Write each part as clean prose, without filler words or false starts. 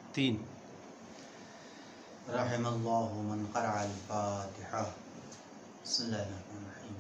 3 رحم اللہ من قرأ الفاتحہ. بسم اللہ الرحمن الرحیم.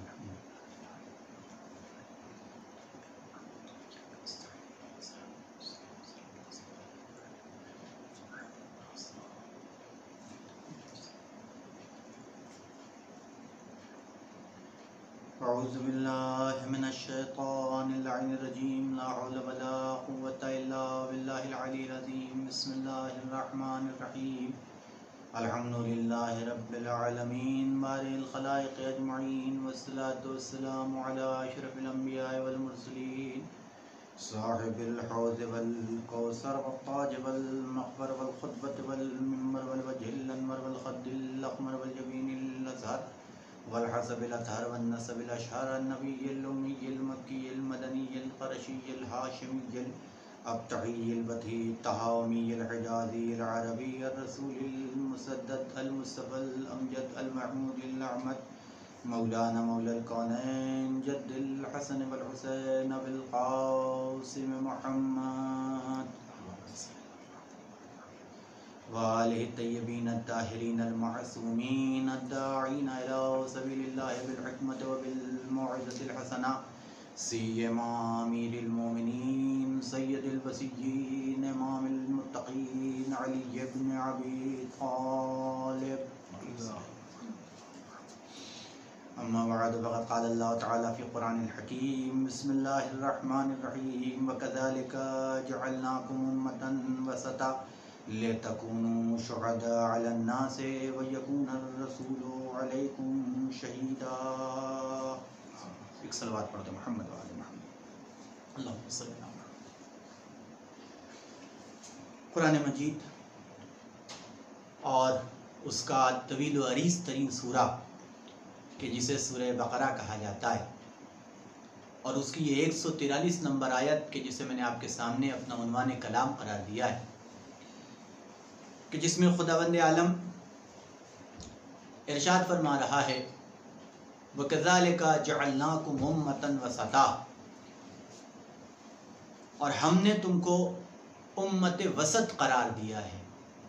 اعوذ باللہ من الشیطان اللعین الرجیم. لا حول ولا قوة الا باللہ العلی العظیم. بسم اللہ الرحمن الرحیم. الحمد للہ رب العالمین بارئ الخلائق اجمعین والصلاة والسلام علی اشرف الانبیاء والمرسلین صاحب الحوض والکوثر والتاج والمغفر والخطبة والمنبر والوجه الانور والخد الاحمر والجبین الازہر والحسب الاطہر والنسب الاشہر النبی الامی المکی المدنی القرشی الہاشمی الابتعی البدی التہامی الحجازی العربی الرسول المسدد المصطفى الامجد المحمود الاعمد مولانا مولا الکونین جد الحسن والحسین بالقاسم محمد وآلہ الطیبین الطاہرین المعصومین الداعین الی سبیل اللہ بالحکمت وبالموعظۃ الحسنہ سیما امیر المومنین سید البصیین امام المتقین علی بن ابی طالب. اما بعد فقد قال اللہ تعالی فی قرآن الحکیم. بسم اللہ الرحمن الرحیم. وکذالک جعلناکم امة وسطا لتکونوا شہداء علی الناس ویکون الرسول علیکم شہیدا. ایک صلوات پڑھ دو محمد و آل محمد. اللہم صلی اللہ علیہ وسلم. قرآن مجید اور اس کا طویل و عریض ترین سورہ کہ جسے سورہ بقرہ کہا جاتا ہے، اور اس کی یہ 143 نمبر آیت کہ جسے میں نے آپ کے سامنے اپنا عنوان کلام قرار دیا ہے، کہ جس میں خداوند عالم ارشاد فرما رہا ہے وَكَذَلِكَ جَعَلْنَاكُمْ أُمَّةً وَسَطًا، اور ہم نے تم کو امت وسط قرار دیا ہے.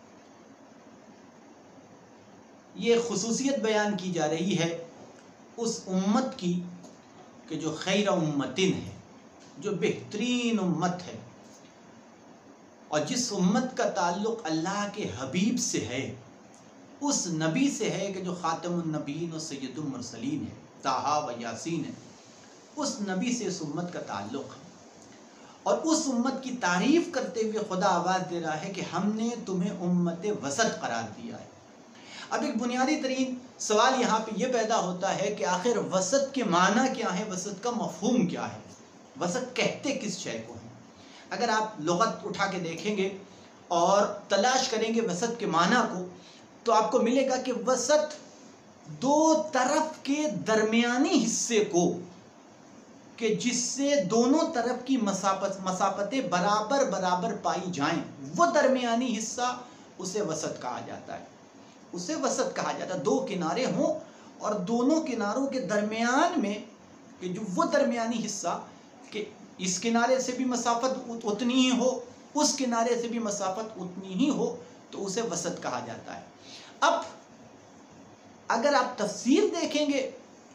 یہ خصوصیت بیان کی جا رہی ہے اس امت کی کہ جو خیر امتن ہے، جو بہترین امت ہے، اور جس امت کا تعلق اللہ کے حبیب سے ہے، اس نبی سے ہے کہ جو خاتم النبیین و سید المرسلین ہے، طٰہٰ و یاسین ہے. اس نبی سے اس امت کا تعلق ہے، اور اس امت کی تعریف کرتے ہوئے خدا آواز دے رہا ہے کہ ہم نے تمہیں امت وسط قرار دیا ہے. اب ایک بنیادی ترین سوال یہاں پہ یہ پیدا ہوتا ہے کہ آخر وسط کے معنی کیا ہے، وسط کا مفہوم کیا ہے، وسط کہتے کس شے کو ہیں. اگر آپ لغت اٹھا کے دیکھیں گے اور تلاش کریں گے وسط کے معنی کو، تو آپ کو ملے گا کہ وسط دو طرف کے درمیانی حصے کو، کہ جس سے دونوں طرف کی مسافتیں برابر برابر پائی جائیں، وہ درمیانی حصہ اسے وسط کہا جاتا ہے. اسے وسط کہا جاتا ہے. دو کنارے ہوں اور دونوں کناروں کے درمیان میں کہ جو وہ درمیانی حصہ کہ اس کنارے سے بھی مسافت اتنی ہی ہو، اس کنارے سے بھی مسافت اتنی ہی ہو، تو اسے وسط کہا جاتا ہے. اب اگر آپ تفسیر دیکھیں گے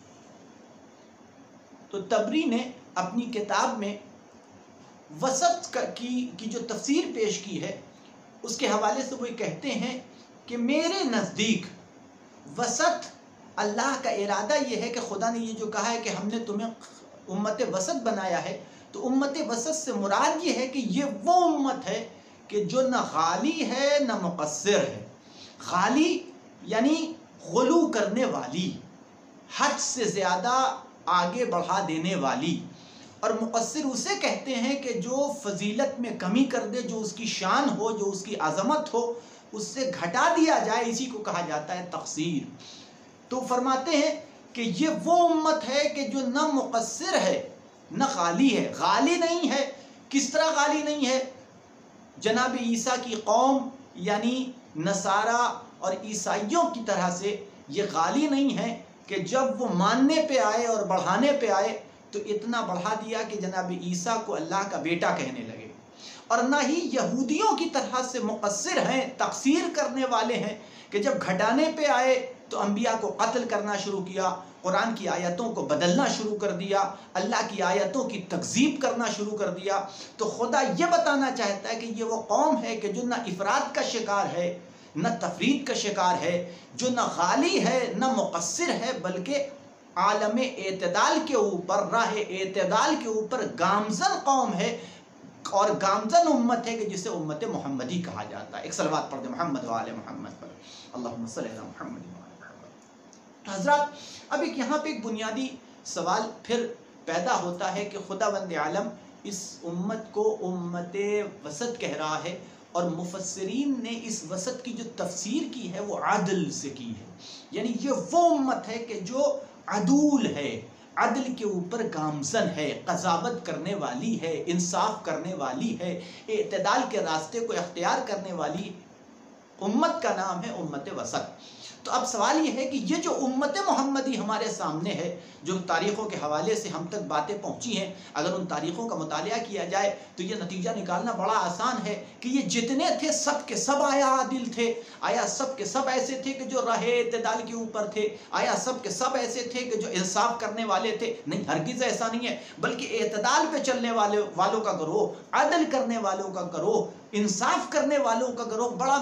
تو طبری نے اپنی کتاب میں وسط کی جو تفسیر پیش کی ہے، اس کے حوالے سے وہ کہتے ہیں کہ میرے نزدیک وسط اللہ کا ارادہ یہ ہے کہ خدا نے یہ جو کہا ہے کہ ہم نے تمہیں امت وسط بنایا ہے، تو امت وسط سے مراد یہ ہے کہ یہ وہ امت ہے کہ جو نہ غالی ہے نہ مقصر ہے. غالی یعنی غلو کرنے والی، حد سے زیادہ آگے بڑھا دینے والی، اور مقصر اسے کہتے ہیں کہ جو فضیلت میں کمی کر دے، جو اس کی شان ہو، جو اس کی عظمت ہو، اس سے گھٹا دیا جائے، اسی کو کہا جاتا ہے تقصیر. تو فرماتے ہیں کہ یہ وہ امت ہے کہ جو نہ مقصر ہے نہ غالی ہے. غالی نہیں ہے. کس طرح غالی نہیں ہے؟ جناب عیسیٰ کی قوم یعنی نصارہ اور عیسائیوں کی طرح سے یہ غالی نہیں ہے کہ جب وہ ماننے پہ آئے اور بڑھانے پہ آئے تو اتنا بڑھا دیا کہ جناب عیسیٰ کو اللہ کا بیٹا کہنے لگے. اور نہ ہی یہودیوں کی طرح سے مقصر ہیں، تقصیر کرنے والے ہیں کہ جب گھٹانے پہ آئے تو انبیاء کو قتل کرنا شروع کیا، قرآن کی آیتوں کو بدلنا شروع کر دیا، اللہ کی آیتوں کی تکذیب کرنا شروع کر دیا۔ تو خدا یہ بتانا چاہتا ہے کہ یہ وہ قوم ہے کہ جو نہ افراد کا شکار ہے، نہ تفرید کا شکار ہے، جو نہ غالی ہے نہ مقصر ہے، بلکہ عالم اعتدال کے اوپر، راہ اعتدال کے اوپر گامزن قوم ہے، اور گامزن امت ہے کہ جسے امت محمدی کہا جاتا ہے۔ ایک صلوات پڑھ دیں محمد و آل محمد پر، اللہم صلی علی محمد و آل محمد۔ تو حضرات اب ایک یہاں پہ ایک بنیادی سوال پھر پیدا ہوتا ہے کہ خداوند عالم اس امت کو امت وسط کہہ رہا ہے، اور مفسرین نے اس وسط کی جو تفسیر کی ہے وہ عدل سے کی ہے، یعنی یہ وہ امت ہے کہ جو عدول ہے، عدل کے اوپر گامزن ہے، قضاوت کرنے والی ہے، انصاف کرنے والی ہے، اعتدال کے راستے کو اختیار کرنے والی امت کا نام ہے امت وسط۔ تو اب سوال یہ ہے کہ یہ جو امت محمدی ہمارے سامنے ہے، جو تاریخوں کے حوالے سے ہم تک باتیں پہنچی ہیں، اگر ان تاریخوں کا مطالعہ کیا جائے تو یہ نتیجہ نکالنا بڑا آسان ہے کہ یہ جتنے تھے سب کے سب آیا عادل تھے؟ آیا سب کے سب ایسے تھے کہ جو راہ اعتدال کے اوپر تھے؟ آیا سب کے سب ایسے تھے کہ جو انصاف کرنے والے تھے؟ نہیں، ہرگز ایسا نہیں ہے، بلکہ اعتدال پہ چلنے والوں کا گروہ، عدل کرنے والوں کا گروہ، انصاف کرنے والوں کا گروہ بڑا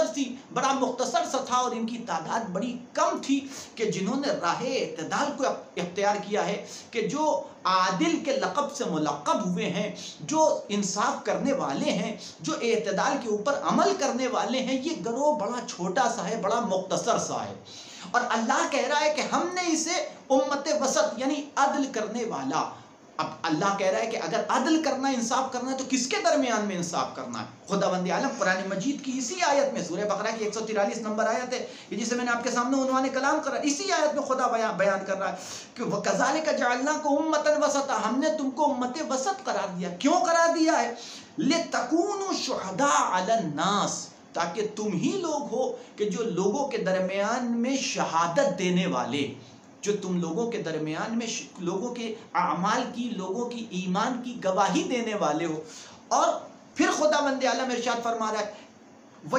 مختصر سا تھا، اور ان کی تعداد بڑی کم تھی کہ جنہوں نے راہ اعتدال کو اختیار کیا ہے، کہ جو عادل کے لقب سے ملقب ہوئے ہیں، جو انصاف کرنے والے ہیں، جو اعتدال کے اوپر عمل کرنے والے ہیں۔ یہ گروہ بڑا چھوٹا سا ہے، بڑا مختصر سا ہے، اور اللہ کہہ رہا ہے کہ ہم نے اسے امت وسط یعنی عدل کرنے والا۔ اب اللہ کہہ رہا ہے کہ اگر عدل کرنا، انصاف کرنا ہے تو کس کے درمیان میں انصاف کرنا ہے؟ خداوند عالم قرآن مجید کی اسی آیت میں، سورہ بقرہ کی 143 نمبر آیت ہے جسے میں نے آپ کے سامنے عنوان کلام کرا، اسی آیت میں خدا بیان کر رہا ہے کہ وَكَذَلِكَ جَعَلْنَاكُمْ أُمَّةً وَسَطًا، ہم نے تم کو امت وسط قرار دیا۔ کیوں قرار دیا ہے؟ لِتَكُونُوا شُهَدَاءَ عَلَى النَّاسِ، تاکہ تم ہی لوگ ہو کہ جو لوگوں کے درمیان میں شہادت دینے والے، جو تم لوگوں کے درمیان میں لوگوں کے اعمال کی، لوگوں کی ایمان کی گواہی دینے والے ہو۔ اور پھر خداوند عالم ارشاد فرما رہا ہے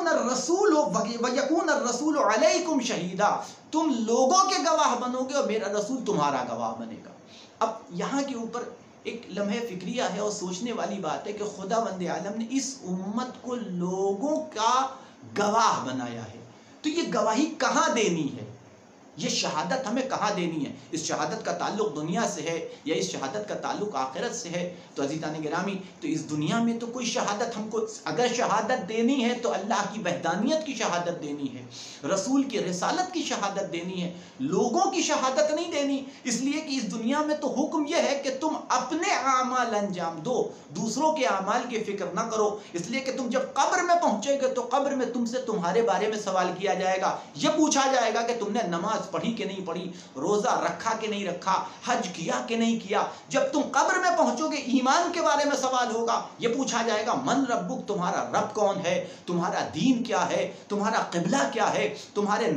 وَيَكُونَ الرَّسُولُ عَلَيْكُمْ شَهِيدًا، تم لوگوں کے گواہ بنو گے اور میرا رسول تمہارا گواہ بنے گا۔ اب یہاں کے اوپر ایک لمحہ فکریہ ہے اور سوچنے والی بات ہے کہ خداوند عالم نے اس امت کو لوگوں کا گواہ بنایا ہے، تو یہ گواہی کہاں دینی ہے؟ یہ شہادت ہمیں کہاں دینی ہے؟ اس شہادت کا تعلق دنیا سے ہے یا اس شہادت کا تعلق آخرت سے ہے؟ تو عزیزان گرامی، تو اس دنیا میں تو کوئی شہادت ہم کو، اگر شہادت دینی ہے تو اللہ کی وحدانیت کی شہادت دینی ہے، رسول کی رسالت کی شہادت دینی ہے، لوگوں کی شہادت نہیں دینی۔ اس لیے کہ اس دنیا میں تو حکم یہ ہے کہ تم اپنے اعمال انجام دو، دوسروں کے اعمال کی فکر نہ کرو، اس لیے کہ تم جب قبر میں پہنچے گے تو قبر میں تم سے تمہارے بارے میں سوال کیا جائے گا، یہ پوچھا جائے گا کہ تم نے نماز پڑھی کہ نہیں پڑھی، روزہ رکھا کہ نہیں رکھا، حج کیا کہ نہیں کیا۔ جب تم قبر میں پہنچو گے ایمان کے بارے میں سوال ہوگا، یہ پوچھا جائے گا من ربک، تمہارا رب کون ہے، تمہارا دین کیا ہے، تمہارا قبلہ کیا ہے، تمہارا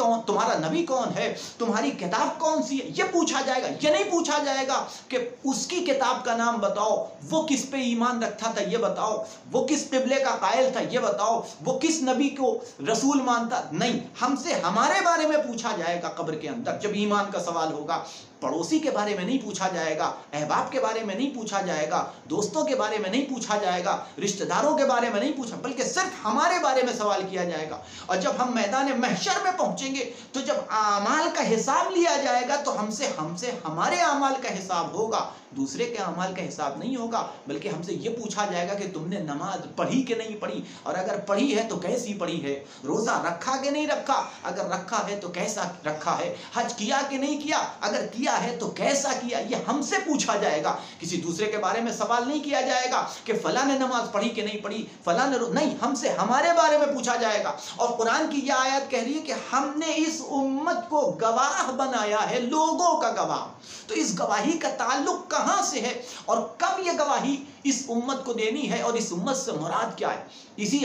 نبی کون ہے، تمہاری کتاب کون سی ہے، یہ پوچھا جائے گا۔ یہ نہیں پوچھا جائے گا کہ اس کی کتاب کا نام بتاؤ، وہ کس پہ ایمان رکھتا تھا یہ بتاؤ، وہ کس قبلے کا قائل تھا یہ بتاؤ، وہ کس نبی کو رسول مانتا۔ نہیں، ہم سے ہمارے بارے میں پوچھا جائے گا قبر کے اندر جب ایمان کا سوال ہوگا۔ پڑوسی کے بارے میں نہیں پوچھا جائے گا، احباب کے بارے میں نہیں پوچھا جائے گا، دوستوں کے بارے میں نہیں پوچھا جائے گا، رشتہ داروں کے بارے میں نہیں پوچھا، بلکہ صرف ہمارے بارے میں سوال کیا جائے گا۔ اور جب ہم میدان محشر میں پہنچیں گے تو جب اعمال کا حساب لیا جائے گا تو ہم سے ہمارے اعمال کا حساب ہوگا، دوسرے کے اعمال کا حساب نہیں ہوگا، بلکہ ہم سے یہ پوچھا جائے گا کہ تم نے نماز پڑھی کہ نہیں پڑھی، اور اگر پڑھی ہے تو کیسی پڑھی ہے، روزہ رکھا کہ نہیں رکھا، اگر رکھا ہے تو کیسا رکھا ہے، حج کیا کہ نہیں کیا، اگر کیا ہے تو کیسا کیا، یہ ہم سے پوچھا جائے گا۔ کسی دوسرے کے بارے میں سوال نہیں کیا جائے گا کہ فلاں نے نماز پڑھی کہ نہیں پڑھی، فلاں نے نہیں، ہم سے ہمارے بارے میں پوچھا جائے گا۔ اور قرآن کی یہ آیت کہہ رہی ہے کہ ہم نے اس امت کو گواہ بنایا ہے، لوگوں کا گواہ۔ تو اس گواہی کا تعلق کہاں سے ہے اور کب یہ گواہی اس امت کو دینی ہے، اور اس امت سے مراد کیا ہے؟ اسی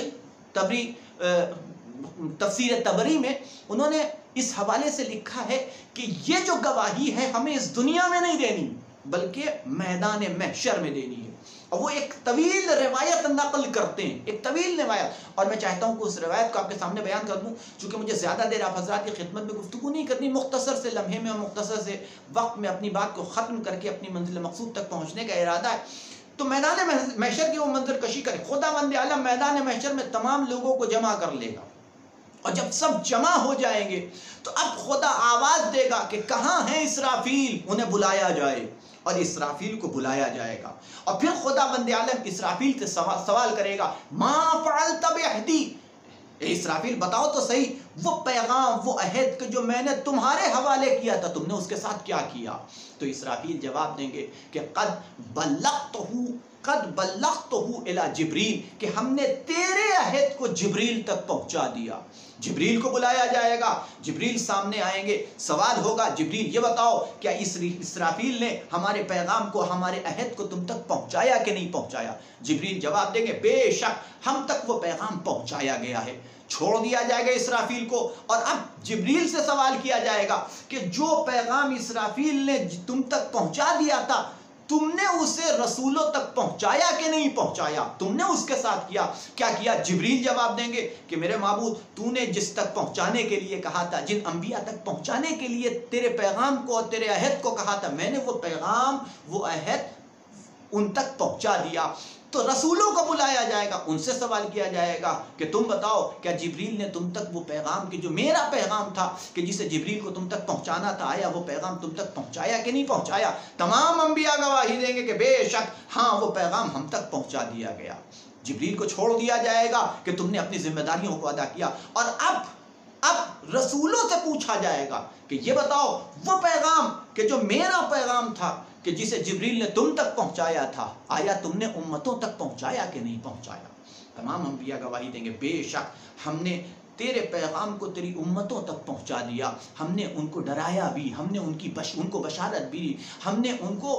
تفسیر تبری میں انہوں نے اس حوالے سے لکھا ہے کہ یہ جو گواہی ہے ہمیں اس دنیا میں نہیں دینی بلکہ میدان محشر میں دینی ہے۔ اور وہ ایک طویل روایت نقل کرتے ہیں، ایک طویل روایت، اور میں چاہتا ہوں کہ اس روایت کو آپ کے سامنے بیان کر دوں، چونکہ مجھے زیادہ دیر آپ حضرات کی خدمت میں گفتگو نہیں کرنی، مختصر سے لمحے میں اور مختصر سے وقت میں اپنی بات کو ختم کر کے اپنی منزل مقصود تک پہنچنے کا ارادہ ہے۔ تو میدان محشر کی وہ منظر کشی کرے، خداوند عالم میدان محشر میں تمام لوگوں کو جمع کر لے گا، اور جب سب جمع ہو جائیں گے تو اب خدا آواز دے گا کہ کہاں ہیں اسرافیل، انہیں بلایا جائے، اور اسرافیل کو بلایا جائے گا، اور پھر خداوند عالم اسرافیل سے سوال کرے گا، ما فعلت بعہدی، اے اسرافیل بتاؤ تو صحیح وہ پیغام، وہ عہد کہ جو میں نے تمہارے حوالے کیا تھا، تم نے اس کے ساتھ کیا کیا؟ تو اسرافیل جواب دیں گے کہ قد بلغتہ الی جبریل، کہ ہم نے تیرے عہد کو جبریل تک پہنچا دیا۔ جبریل کو بلایا جائے گا، جبریل سامنے آئیں گے، سوال ہوگا، جبریل یہ بتاؤ کیا اسرافیل نے ہمارے پیغام کو، ہمارے عہد کو تم تک پہنچایا کہ نہیں پہنچایا؟ جبریل جواب دیں گے بے شک ہم تک وہ پیغام پہنچایا گیا ہے۔ چھوڑ دیا جائے گا اسرافیل کو، اور اب جبریل سے سوال کیا جائے گا کہ جو پیغام اسرافیل نے تم تک پہنچا دیا تھا، تم نے اسے رسولوں تک پہنچایا کہ نہیں پہنچایا؟ تم نے اس کے ساتھ کیا کیا؟ جبریل جواب دیں گے کہ میرے معبود، تو نے جس تک پہنچانے کے لیے کہا تھا، جن انبیاء تک پہنچانے کے لیے تیرے پیغام کو اور تیرے عہد کو کہا تھا، میں نے وہ پیغام، وہ عہد ان تک پہنچا دیا۔ تو رسولوں کو بلایا جائے گا، ان سے سوال کیا جائے گا کہ تم بتاؤ کیا جبریل نے تم تک وہ پیغام کہ جو میرا پیغام تھا کہ جسے جبریل کو تم تک پہنچانا تھا، آیا وہ پیغام تم تک پہنچایا کہ نہیں پہنچایا؟ تمام انبیاء گواہی دیں گے کہ بے شک ہاں وہ پیغام ہم تک پہنچا دیا گیا۔ جبریل کو چھوڑ دیا جائے گا کہ تم نے اپنی ذمہ داریوں کو ادا کیا، اور اب رسولوں سے پوچھا جائے گا کہ یہ بتاؤ وہ پیغام کہ جو میرا پیغام تھا کہ جسے جبریل نے تم تک پہنچایا تھا، آیا تم نے امتوں تک پہنچایا کہ نہیں پہنچایا؟ تمام انبیاء گواہی دیں گے بے شک ہم نے تیرے پیغام کو تیری امتوں تک پہنچا دیا، ہم نے ان کو ڈرایا بھی، ہم نے ان کو بشارت بھی، ہم نے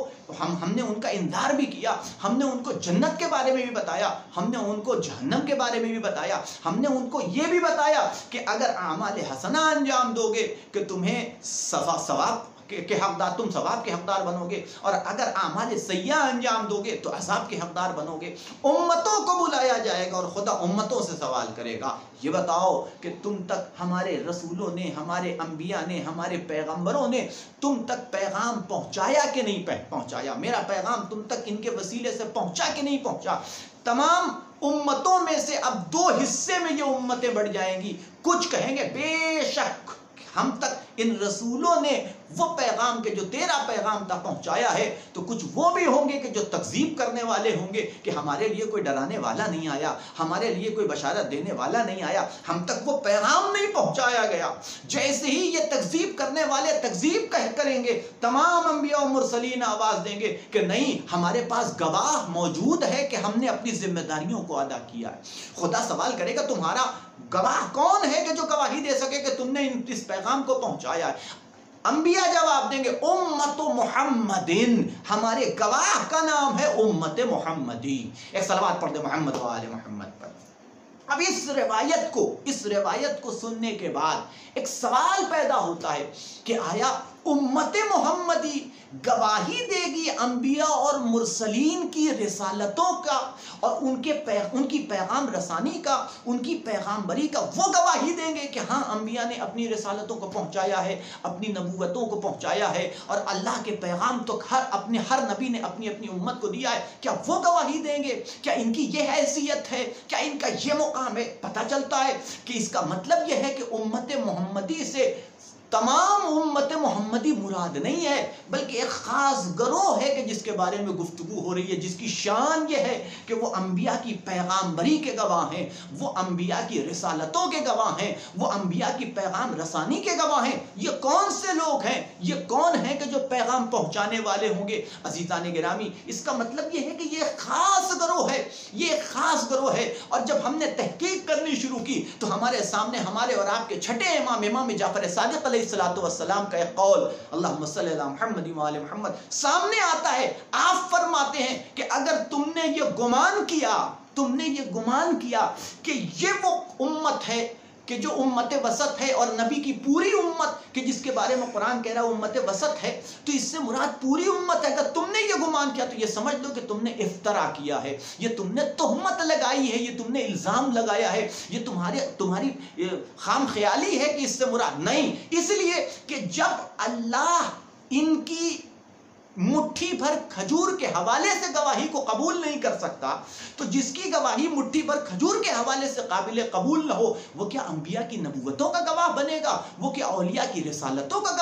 ان کا انذار بھی کیا، ہم نے ان کو جنت کے بارے میں بھی بتایا، ہم نے ان کو جہنم کے بارے میں بھی بتایا، ہم نے ان کو یہ بھی بتایا کہ اگر اعمال حسنہ انجام دو گے کہ تمہیں ثواب کے حقدار، تم ثواب کے حقدار بنو گے، اور اگر اعمال سیئہ انجام دو گے تو عذاب کے حقدار بنو گے۔ امتوں کو بلایا جائے گا اور خدا امتوں سے سوال کرے گا، یہ بتاؤ کہ تم تک ہمارے رسولوں نے، ہمارے انبیاء نے، ہمارے پیغمبروں نے تم تک پیغام پہنچایا کہ نہیں پہنچایا؟ میرا پیغام تم تک ان کے وسیلے سے پہنچا کہ نہیں پہنچا؟ تمام امتوں میں سے اب دو حصے میں یہ امتیں بڑھ جائیں گی، کچھ کہیں گے بے شک ہم تک ان رسولوں نے وہ پیغام کہ جو تیرا پیغام تھا پہنچایا ہے، تو کچھ وہ بھی ہوں گے کہ جو تکذیب کرنے والے ہوں گے کہ ہمارے لیے کوئی ڈرانے والا نہیں آیا، ہمارے لیے کوئی بشارت دینے والا نہیں آیا، ہم تک وہ پیغام نہیں پہنچایا گیا۔ جیسے ہی یہ تکذیب کرنے والے تکذیب کریں گے، تمام انبیاء و مرسلین آواز دیں گے کہ نہیں، ہمارے پاس گواہ موجود ہے کہ ہم نے اپنی ذمہ داریوں کو ادا کیا ہے۔ خدا سوال کرے گا تمہارا گواہ کون ہے کہ جو گواہی دے سکے کہ تم نے اس پیغام کو پہنچایا ہے؟ انبیاء جواب دیں گے امت محمدین، ہمارے گواہ کا نام ہے امت محمدی۔ ایک صلوات پڑھ دے محمد و آل محمد پر۔ اب اس روایت کو سننے کے بعد ایک سوال پیدا ہوتا ہے کہ آیا امت محمدی گواہی دے گی انبیاء اور مرسلین کی رسالتوں کا اور ان کی پیغام رسانی کا، ان کی پیغامبری کا؟ وہ گواہی دیں گے کہ ہاں انبیاء نے اپنی رسالتوں کو پہنچایا ہے، اپنی نبوتوں کو پہنچایا ہے، اور اللہ کے پیغام تو ہر نبی نے اپنی امت کو دیا ہے؟ کیا وہ گواہی دیں گے؟ کیا ان کی یہ حیثیت ہے؟ کیا ان کا یہ مقام ہے؟ پتہ چلتا ہے کہ اس کا مطلب یہ ہے کہ امت محمدی سے تمام امت محمدی مراد نہیں ہے، بلکہ ایک خاص گروہ ہے کہ جس کے بارے میں گفتگو ہو رہی ہے، جس کی شان یہ ہے کہ وہ انبیاء کی پیغامبری کے گواہ ہیں، وہ انبیاء کی رسالتوں کے گواہ ہیں، وہ انبیاء کی پیغام رسانی کے گواہ ہیں۔ یہ کون سے لوگ ہیں؟ یہ کون ہیں کہ جو پیغام پہنچانے والے ہوں گے؟ عزیزان گرامی، اس کا مطلب یہ ہے کہ یہ خاص گروہ ہے، یہ خاص گروہ ہے۔ اور جب ہم نے تحقیق کرنی شروع کی تو ہمارے سامنے ہمارے اور آپ کے چھٹے امام جعفر صادق علیہ السلام کا ایک قول، اللہم صلی علی محمد و آل محمد، سامنے آتا ہے۔ آپ فرماتے ہیں کہ اگر تم نے یہ گمان کیا کہ یہ وہ امت ہے کہ جو امت وسط ہے اور نبی کی پوری امت کہ جس کے بارے میں قرآن کہہ رہا ہے امت وسط ہے، تو اس سے مراد پوری امت ہے۔ اگر تم نے یہ گمان کیا تو یہ سمجھ لو کہ تم نے افترا کیا ہے، یہ تم نے تہمت لگائی ہے، یہ تم نے الزام لگایا ہے، یہ تمہاری خام خیالی ہے کہ اس سے مراد نہیں۔ اس لیے کہ جب اللہ ان کی مٹھی بھر کھجور کے حوالے سے گواہی کو قبول نہیں کر سکتا، تو جس کی گواہی مٹھی بھر کھجور کے حوالے سے قابل قبول نہ ہو، وہ کیا انبیاء کی نبوتوں کا گواہ بنے گا؟ وہ کیا اولیاء کی رسالتوں کا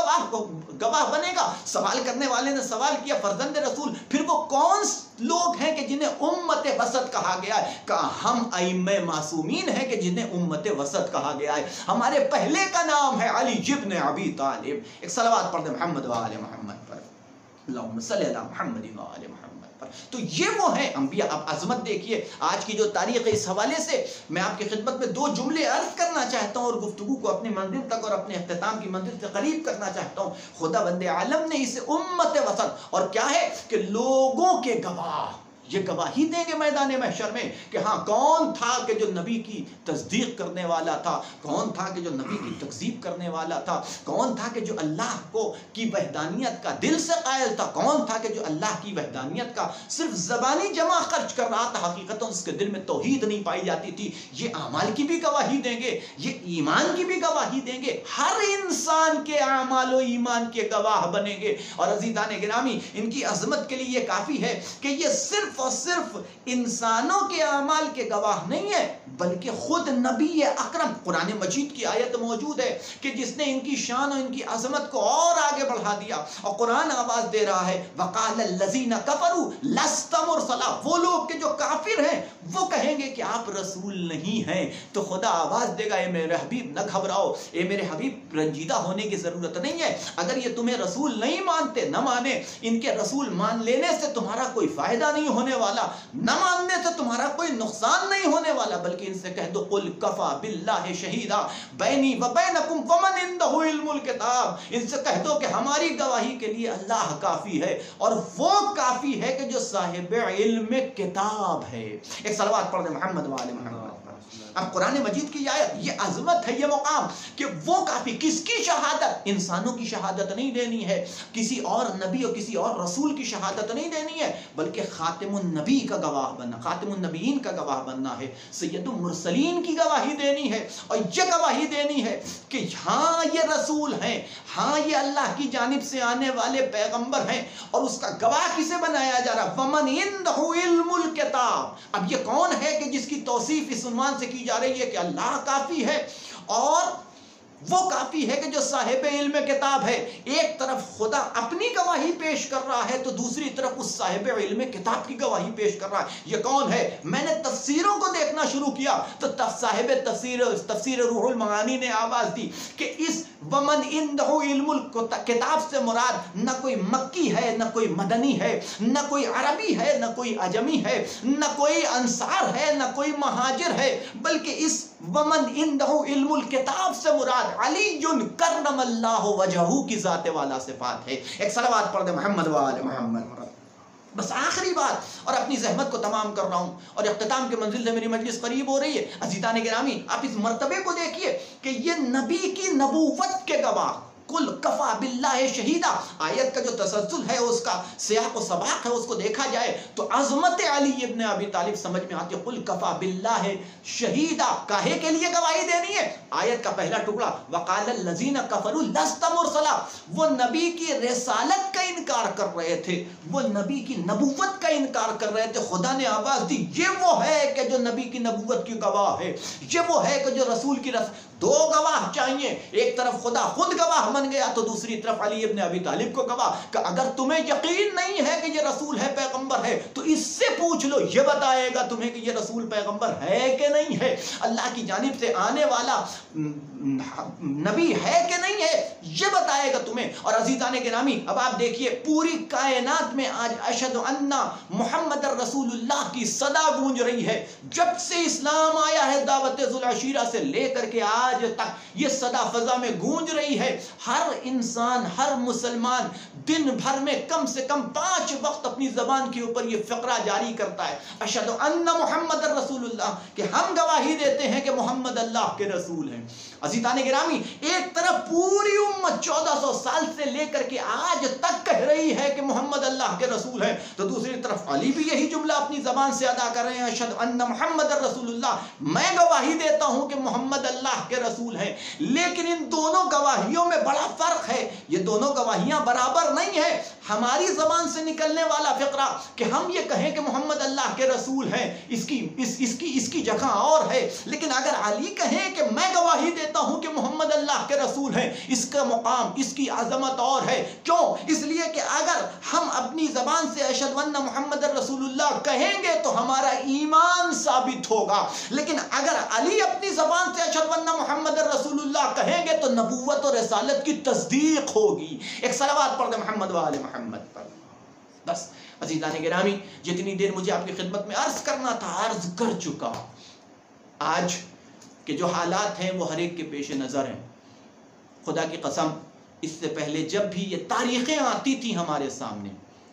گواہ بنے گا؟ سوال کرنے والے نے سوال کیا فرزند رسول، پھر وہ کون لوگ ہیں کہ جنہیں امت وسط کہا گیا ہے؟ کہا ہم ائمہ معصومین ہیں کہ جنہیں امت وسط کہا گیا ہے۔ ہمارے پہلے کا نام ہے علی ابن ابی طالب۔ ایک صلوات پڑھ دیں محمد و آل محمد پر، اللہم صلی اللہ محمد و آل محمد پر۔ تو یہ وہ ہیں انبیاء۔ اب عظمت دیکھیے آج کی جو تاریخ ہے، اس حوالے سے میں آپ کی خدمت میں 2 جملے عرض کرنا چاہتا ہوں اور گفتگو کو اپنی منزل تک اور اپنے اختتام کی منزل سے قریب کرنا چاہتا ہوں۔ خدا بند عالم نے اسے امت وسط، اور کیا ہے کہ لوگوں کے گواہ، یہ گواہی دیں گے میدان محشر میں کہ ہاں کون تھا کہ جو نبی کی تصدیق کرنے والا تھا، کون تھا کہ جو نبی کی تکذیب کرنے والا تھا، کون تھا کہ جو اللہ کی وحدانیت کا دل سے قائل تھا، کون تھا کہ جو اللہ کی وحدانیت کا صرف زبانی جمع خرچ کر رہا تھا، حقیقتاً اس کے دل میں توحید نہیں پائی جاتی تھی۔ یہ اعمال کی بھی گواہی دیں گے، یہ ایمان کی بھی گواہی دیں گے، ہر انسان کے اعمال و ایمان کے گواہ بنیں گے۔ اور عزیزان گرامی، ان کی عظمت کے لیے یہ کافی ہے کہ یہ صرف اور صرف انسانوں کے اعمال کے گواہ نہیں ہے، بلکہ خود نبی اکرم، قرآن مجید کی آیت موجود ہے کہ جس نے ان کی شان اور ان کی عظمت کو اور آگے بڑھا دیا، اور قرآن آواز دے رہا ہے وَقَالَ الَّذِينَ كَفَرُوا لَسْتَ مُرْسَلًا، وہ لوگ کہ جو کافر ہیں وہ کہیں گے کہ آپ رسول نہیں ہیں، تو خدا آواز دے گا اے میرے حبیب نہ گھبراؤ، اے میرے حبیب رنجیدہ ہونے کی ضرورت نہیں ہے۔ اگر یہ تمہیں رسول نہیں مانتے، نہ مانے، ان کے رسول مان لینے سے تمہارا کوئی فائدہ نہیں ہونے والا، نہ ماننے سے تمہارا کوئی نقصان نہیں ہونے والا، بلکہ ان سے کہہ دو قل کفا باللہ شہیدا بینی و بینکم ومن عنده علم الکتاب، ان سے کہہ دو کہ ہماری گواہی کے لیے اللہ کافی ہے، اور وہ کافی ہے کہ جو صاحب علم کتاب ہے۔ ایک صلوات پڑھ دیں محمد و آل محمد۔ اب قرآن مجید کی آیت، یہ عظمت ہے، یہ مقام کہ وہ کافی، کس کی شہادت؟ انسانوں کی شہادت نہیں دینی ہے، کسی اور نبی اور کسی اور رسول کی شہادت نہیں دینی ہے، بلکہ خاتم النبی کا گواہ بننا، خاتم النبیین کا گواہ بننا ہے، سید المرسلین کی گواہی دینی ہے، اور یہ گواہی دینی ہے کہ ہاں یہ رسول ہیں، ہاں یہ اللہ کی جانب سے آنے والے پیغمبر ہیں، اور اس کا گواہ کسے بنایا جا رہا؟ وَمَنْ عِنْدَهُ عِلْمُ الْكِتَابِ۔ اب یہ کون ہے کہ جس کی توصیف اس عنوان سے کی جا رہی ہے کہ اللہ کافی ہے، اور وہ کافی ہے کہ جو صاحب علم کتاب ہے۔ ایک طرف خدا اپنی گواہی پیش کر رہا ہے تو دوسری طرف اس صاحب علم کتاب کی گواہی پیش کر رہا ہے۔ یہ کون ہے؟ میں نے تفسیروں کو دیکھنا شروع کیا تو صاحب تفسیر روح المعانی نے آواز دی کہ اس ومن عنده علم کتاب سے مراد نہ کوئی مکی ہے، نہ کوئی مدنی ہے، نہ کوئی عربی ہے، نہ کوئی عجمی ہے، نہ کوئی انصار ہے، نہ کوئی مہاجر ہے، بلکہ اس ومن عنده علم الکتاب سے مراد علی کرم اللہ وجہہ کی ذات والا صفات ہے۔ ایک صلوات پڑھ دے محمد و آل محمد۔ بس آخری بات، اور اپنی زحمت کو تمام کر رہا ہوں اور اختتام کے منزل سے میری مجلس قریب ہو رہی ہے۔ عزیزان گرامی، آپ اس مرتبے کو دیکھیے کہ یہ نبی کی نبوت کے گواہ، قل کفا باللہ شہیدہ، آیت کا جو تسلسل ہے، اس کا سیاق و سباق ہے، اس کو دیکھا جائے تو عظمت علی ابن ابی طالب سمجھ میں آتی ہے۔ قل کفا باللہ شہیدہ، کاہے کے لیے گواہی دینی ہے؟ آیت کا پہلا ٹکڑا وقال الذین کفروا لست مرسلا، وہ نبی کی رسالت کا انکار کر رہے تھے، وہ نبی کی نبوت کا انکار کر رہے تھے۔ خدا نے آواز دی یہ وہ ہے کہ جو نبی کی نبوت کی گواہ ہے، یہ وہ ہے کہ جو رسول کی دو گواہ چاہیے، ایک طرف خدا خود گواہ بن گیا تو دوسری طرف علی ابن ابی طالب کو گواہ، کہ اگر تمہیں یقین نہیں ہے کہ یہ رسول ہے، پیغمبر ہے، تو اس سے پوچھ لو، یہ بتائے گا تمہیں کہ یہ رسول پیغمبر ہے کہ نہیں ہے، اللہ کی جانب سے آنے والا نبی ہے کہ نہیں ہے، یہ بتائے گا تمہیں۔ اور عزیزان گرامی، اب آپ دیکھیے پوری کائنات میں آج اشہد ان محمد رسول اللہ کی صدا گونج رہی ہے۔ جب سے اسلام آیا ہے دعوت ذوالعشیرہ سے لے کر کے آج تک یہ صدا فضا میں گونج رہی ہے۔ ہر انسان، ہر مسلمان دن بھر میں کم سے کم 5 وقت اپنی زبان کے اوپر یہ فقرہ جاری کرتا ہے، اشہد ان محمد رسول اللہ، کہ ہم گواہی دیتے ہیں کہ محمد اللہ کے رسول ہیں۔ عزیزان گرامی، ایک طرف پوری امت 1400 سال سے لے کر کے آج تک کہہ رہی ہے کہ محمد اللہ کے رسول ہیں، تو دوسری طرف علی بھی یہی جملہ اپنی زبان سے ادا کر رہے ہیں، اشہد ان محمد رسول اللہ، میں گواہی دیتا ہوں کہ محمد اللہ کے رسول ہیں۔ لیکن ان دونوں گواہیوں میں بڑا فرق ہے، یہ دونوں گواہیاں برابر نہیں ہیں۔ ہماری زبان سے نکلنے والا فقرہ کہ ہم یہ کہیں کہ محمد اللہ کے رسول ہیں، اس کی جگہ اور ہے، لیکن اگر علی کہیں کہ میں گواہی دیتا ہوں کہ محمد اللہ کے رسول ہیں، اس کا مقام، اس کی عظمت اور ہے۔ کیوں؟ اس لیے کہ اگر ہم اپنی زبان سے اشہد ان محمد رسول اللہ کہیں گے تو ہمارا ایمان ثابت ہوگا، لیکن اگر علی اپنی زبان سے اشہد ان محمد رسول اللہ کہیں گے تو نبوت اور رسالت کی تصدیق ہوگی۔ ایک صلوات پڑھ دیں محمد وآل محمد پر۔ بس عزیزان گرامی، جتنی دیر مجھے آپ کی خدمت میں عرض کرنا تھا عرض کر چکا۔ آج کہ جو حالات ہیں وہ ہر ایک کے پیش نظر ہیں۔ خدا کی قسم، اس سے پہلے جب بھی یہ تاریخیں آتی تھیں ہمارے سامنے،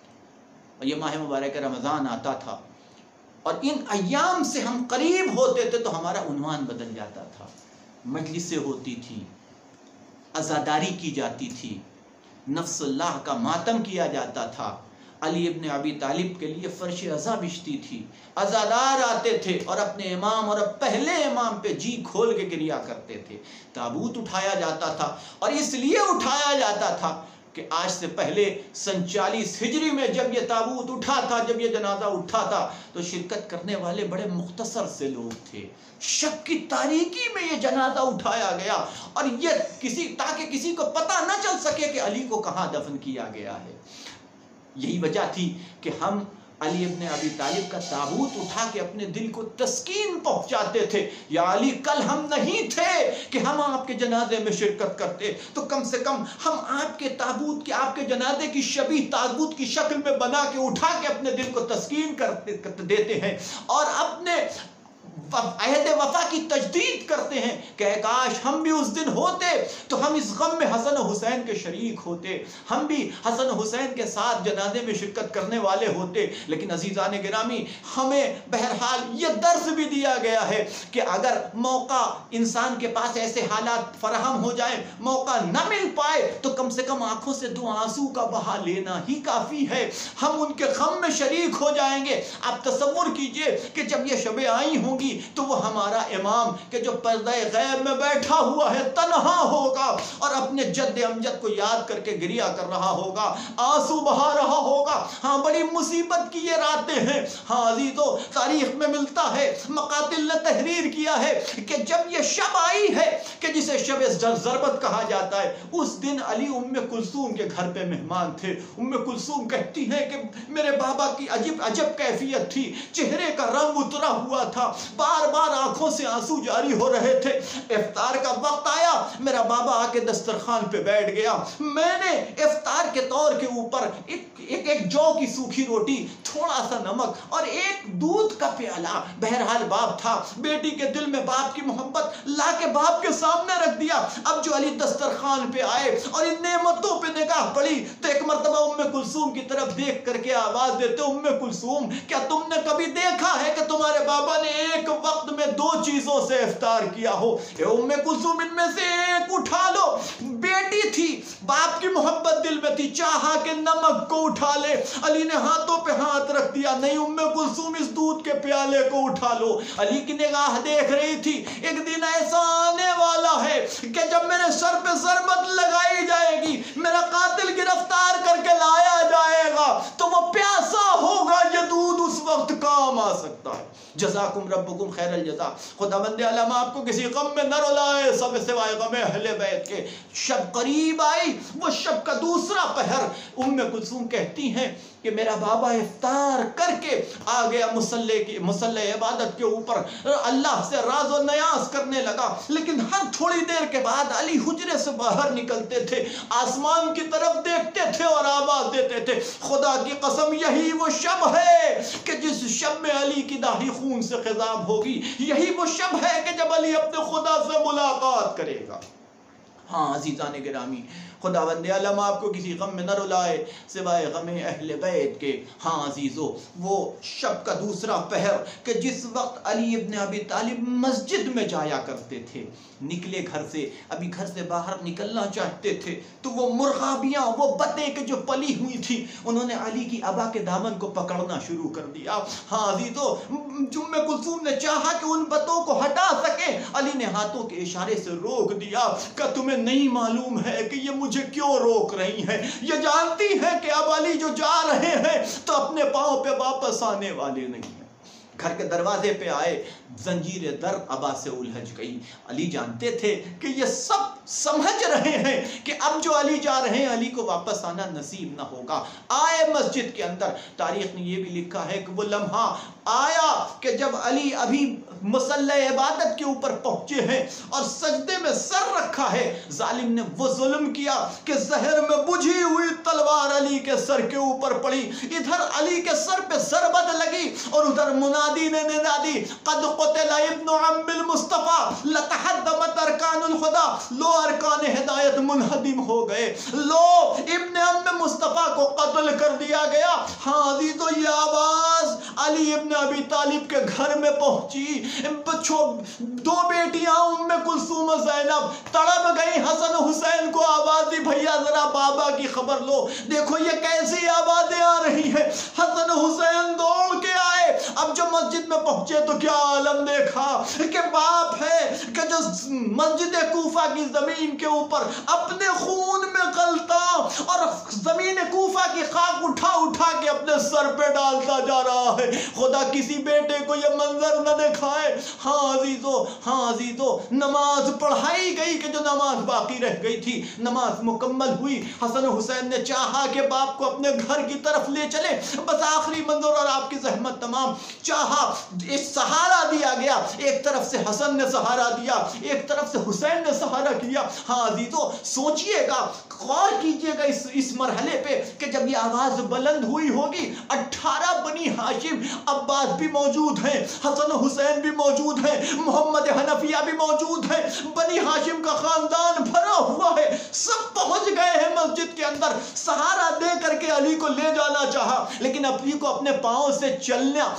اور یہ ماہ مبارک رمضان آتا تھا اور ان ایام سے ہم قریب ہوتے تھے، تو ہمارا عنوان بدل جاتا تھا۔ مجلسیں ہوتی تھی، عزاداری کی جاتی تھی، نفس اللہ کا ماتم کیا جاتا تھا، علی ابن ابی طالب کے لیے فرش عزا بچتی تھی، عزادار آتے تھے اور اپنے امام اور پہلے امام پہ جی کھول کے گریا کرتے تھے۔ تابوت اٹھایا جاتا تھا، اور اس لیے اٹھایا جاتا تھا کہ آج سے پہلے سن 40 ہجری میں جب یہ تابوت اٹھا تھا، جب یہ جنازہ اٹھا تھا، تو شرکت کرنے والے بڑے مختصر سے لوگ تھے۔ شب کی تاریکی میں یہ جنازہ اٹھایا گیا، اور یہ تاکہ کسی کو پتہ نہ چل سکے کہ علی کو کہاں دفن کیا گیا ہے۔ یہی وجہ تھی کہ ہم علی ابن ابی طالب کا تابوت اٹھا کے اپنے دل کو تسکین پہنچاتے تھے۔ یا علی، کل ہم نہیں تھے کہ ہم آپ کے جنازے میں شرکت کرتے، تو کم سے کم ہم آپ کے تابوت کے، آپ کے جنازے کی شبیہ تابوت کی شکل میں بنا کے اٹھا کے اپنے دل کو تسکین دیتے ہیں، اور اپنے عہد وفا کی تجدید کرتے ہیں کہ اے کاش ہم بھی اس دن ہوتے تو ہم اس غم میں حسن و حسین کے شریک ہوتے، ہم بھی حسن و حسین کے ساتھ جنازے میں شرکت کرنے والے ہوتے۔ لیکن عزیزان گرامی، ہمیں بہرحال یہ درس بھی دیا گیا ہے کہ اگر موقع انسان کے پاس ایسے حالات فراہم ہو جائیں، موقع نہ مل پائے، تو کم سے کم آنکھوں سے 2 آنسو کا بہا لینا ہی کافی ہے۔ ہم ان کے غم میں شریک ہو جائیں گے۔ آپ تصور کیجئے کہ جب یہ شبیں آئی ہوں گی تو وہ ہمارا امام کہ جو پردہ غیب میں بیٹھا ہوا ہے تنہا ہوگا، اور اپنے جد امجد کو یاد کر کے گریا کر رہا ہوگا، آنسو بہا رہا ہوگا۔ ہاں، بڑی مصیبت کی یہ راتیں ہیں۔ ہاں عزیزو، تاریخ میں ملتا ہے، مقاتل نے تحریر کیا ہے کہ جب یہ شب آئی ہے کہ جسے شب ضربت کہا جاتا ہے، اس دن علی کلثوم کے گھر پہ مہمان تھے۔ کلثوم کہتی ہیں کہ میرے بابا کی عجب کیفیت تھی، چہرے کا رنگ اترا ہوا تھا، بار بار آنکھوں سے آنسو جاری ہو رہے تھے۔ افطار کا وقت آیا، میرا بابا آ کے دسترخوان پہ بیٹھ گیا، میں نے افطار کے طور کے اوپر ایک جو کی سوکھی روٹی، تھوڑا سا نمک اور ایک دودھ کا پیالہ، بہرحال باپ تھا، بیٹی کے دل میں باپ کی محبت، لا کے باپ کے سامنے رکھ دیا۔ اب جو علی دسترخوان پہ آئے اور ان نعمتوں پہ نگاہ پڑی تو ایک مرتبہ کلثوم کی طرف دیکھ کر کے آواز دیتے، کلثوم، کیا تم نے کبھی دیکھا ہے کہ تمہارے بابا نے ایک وقت میں 2 چیزوں سے افطار کیا ہو؟ اے کلثوم، ان میں سے ایک اٹھا لو۔ بیٹی تھی، باپ کی محبت دل میں تھی، چاہا کہ نمک کو اٹھا لے۔ علی نے ہاتھوں پہ ہاتھ رکھ دیا، نہیں کلثوم، اس دودھ کے پیالے کو اٹھا لو۔ علی کی نگاہ دیکھ رہی تھی، ایک دن ایسا آنے والا ہے کہ جب میرے سر پہ ضربت لگائی جائے گی، میرا قاتل گرفتار کر کے لایا جائے گا، تو وہ پیاسا ہوگا، یہ دودھ اس وقت کام آ سکتا ہے۔ جزاکم ربکم خیر الجزا۔ خداوند عالم آپ کو کسی غم میں نہ رلائے سب سوائے غم اہل بیت کے۔ شب قریب آئی، وہ شب کا دوسرا پہر، کلثوم کہتی ہیں کہ میرا بابا افطار کر کے آ گیا مصلی عبادت کے اوپر، اللہ سے راز و نیاز کرنے لگا، لیکن ہر تھوڑی دیر کے بعد علی حجرے سے باہر نکلتے تھے، آسمان کی طرف دیکھتے تھے اور آواز دیتے تھے، خدا کی قسم یہی وہ شب ہے کہ جس شب میں علی کی داڑھی خون سے خضاب ہوگی، یہی وہ شب ہے کہ جب علی اپنے خدا سے ملاقات کرے گا۔ ہاں عزیزان گرامی، خداوند عالم آپ کو کسی غم میں نہ رلائے سوائے غم اہل بیت کے۔ ہاں عزیزو، وہ شب کا دوسرا پہر کہ جس وقت علی ابن ابی طالب مسجد میں جایا کرتے تھے، نکلے گھر سے، ابھی گھر سے باہر نکلنا چاہتے تھے تو وہ مرغابیاں، وہ بطیں کہ جو پلی ہوئی تھی، انہوں نے علی کی ابا کے دامن کو پکڑنا شروع کر دیا۔ ہاں عزیزو، کلثوم نے چاہا کہ ان بطوں کو ہٹا سکے، علی نے ہاتھوں کے اشارے سے روک دیا کہ تمہیں نہیں معلوم ہے کہ یہ مجھے کیوں روک رہی ہیں، یہ جانتی ہے کہ اب علی جو جا رہے ہیں تو اپنے پاؤں پہ واپس آنے والے نہیں ہیں۔ گھر کے دروازے پہ آئے، زنجیر در ابا سے الجھ گئی۔ علی جانتے تھے کہ یہ سب سمجھ رہے ہیں کہ اب جو علی جا رہے ہیں علی کو واپس آنا نصیب نہ ہوگا۔ آئے مسجد کے اندر، تاریخ نے یہ بھی لکھا ہے کہ وہ لمحہ آیا کہ جب علی ابھی مصلی عبادت کے اوپر پہنچے ہیں اور سجدے میں سر رکھا ہے، ظالم نے وہ ظلم کیا کہ زہر میں بجھی ہوئی تلوار علی کے سر کے اوپر پڑی، ادھر علی کے سر پہ ضربت لگی اور ادھر منادی نے نادی قد قتل ابن عم المصطفى لتحدمت ارکان الخدا، لو ارکان ہدایت منہدم ہو گئے، لو ابن عم مصطفیٰ کو قتل کر دیا گیا۔ ہاں عزیزو، یہ آواز علی ابن ابی طالب کے گھر میں پہنچی، دو بیٹیاں ام کلثوم و زینب تڑپ گئی، حسن حسین کو آواز دی، بھیا ذرا بابا کی خبر لو، دیکھو یہ کیسی آوازیں آ رہی ہیں۔ حسن حسین دوڑ کے آئے، اب جو مسجد میں پہنچے تو کیا عالم دیکھا کہ باپ ہے کہ جو مسجد کوفہ کی زمین کے اوپر اپنے خون میں غلطا اور زمین کوفہ کی خاک اٹھا اٹھا کے اپنے سر پہ ڈالتا جا رہا ہے۔ خدا کسی بیٹے کو یہ منظر نہ دکھائے۔ ہاں عزیزو، نماز پڑھائی گئی کہ جو نماز باقی رہ گئی تھی، نماز مکمل ہوئی۔ حسن حسین نے چاہا کہ باپ کو اپنے گھر کی طرف لے چلے، بس آخری منظر اور آپ کی زحمت تمام، چاہا اس سہارا دیا گیا، ایک طرف سے حسن نے سہارا دیا، ایک طرف سے حسین نے سہارا کیا۔ ہاں عزیزو، سوچئے گا، غور کیجئے گا اس مرحلے پہ کہ جب یہ آواز بلند ہوئی ہوگی، 18 بنی ہاشم، عباس بھی موجود ہیں، حسن حسین بھی موجود ہیں، محمد حنفیہ بھی موجود ہیں، بنی ہاشم کا خاندان بھرا ہوا ہے، سب پہنچ گئے ہیں مسجد کے اندر۔ سہارا دے کر کے علی کو لے جانا چاہا، لیکن علی کو اپنے پاؤں سے چلنا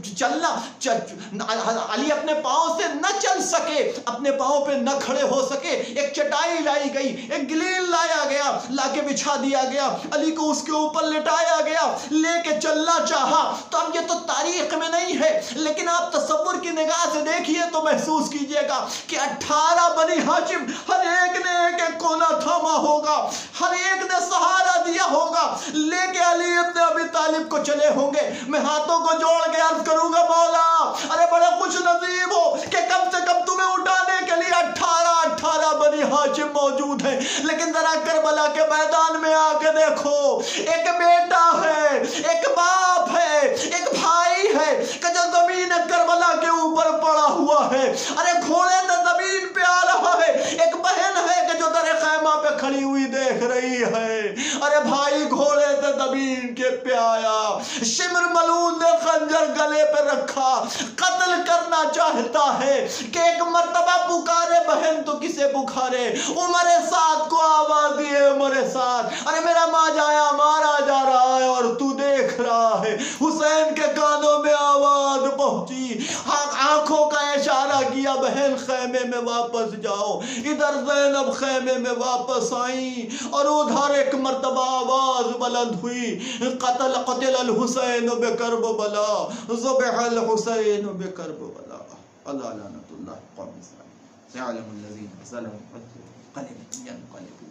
علی اپنے پاؤں سے نہ چل سکے، اپنے پاؤں پہ نہ کھڑے ہو سکے۔ ایک چٹائی لائی گئی، ایک گلیل لایا گیا، لا کے بچھا دیا گیا، علی کو اس کے اوپر لٹایا گیا، لے کے چلنا چاہا۔ تو اب یہ تو تاریخ میں نہیں ہے، لیکن آپ تصور کی نگاہ سے دیکھیے تو محسوس کیجئے گا کہ 18 بنی ہاشم، ہر ایک نے ایک ایک کونا تھاما ہوگا، ہر ایک نے سہارا دیا ہوگا، لے کے علی ابن ابی طالب کو چلے ہوں گے۔ میں ہاتھوں کو جوڑ کے عرض کروں گا، مولا ارے بڑا خوش نصیب ہو کہ کم سے کم تمہیں اٹھانے کے لیے 18 بنی ہاشم موجود ہیں، لیکن ذرا کربلا کے میدان میں آ کے دیکھو، ایک بیٹا ہے، ایک باپ ہے، ایک بھائی ہے کہ جو زمین کربلا کے اوپر پڑا ہوا ہے، ارے گھوڑے سے زمین پہ آ رہا ہے، ایک بہن ہے کہ جو در خیمہ پہ کھڑی ہوئی دیکھ رہی ہے، ارے بھائی گھوڑے سے زمین کے پہ آیا، شمر ملعون نے خنجر گلے پہ رکھا، قتل کرنا چاہتا ہے کہ ایک مرتبہ پکارے بہن تو کسے پکارے، عمر سعد کو آواز دیے، عمر سعد، ارے میرا ماں جایا مارا جا رہا ہے اور تو دیکھ رہا ہے۔ حسین کے کانوں میں آواز پہنچی، آنکھوں کا اشارہ کیا، بہن خیمے میں واپس جاؤ۔ ادھر زینب خیمے میں واپس آئیں اور ادھر ایک مرتبہ آواز بلند ہوئی، قتل الحسین بکربلا، ذبح الحسین بکربلا، اللہ لعنت اللہ قوم اسرائیل، سيعلم الذين ظلموا قلب ينقلب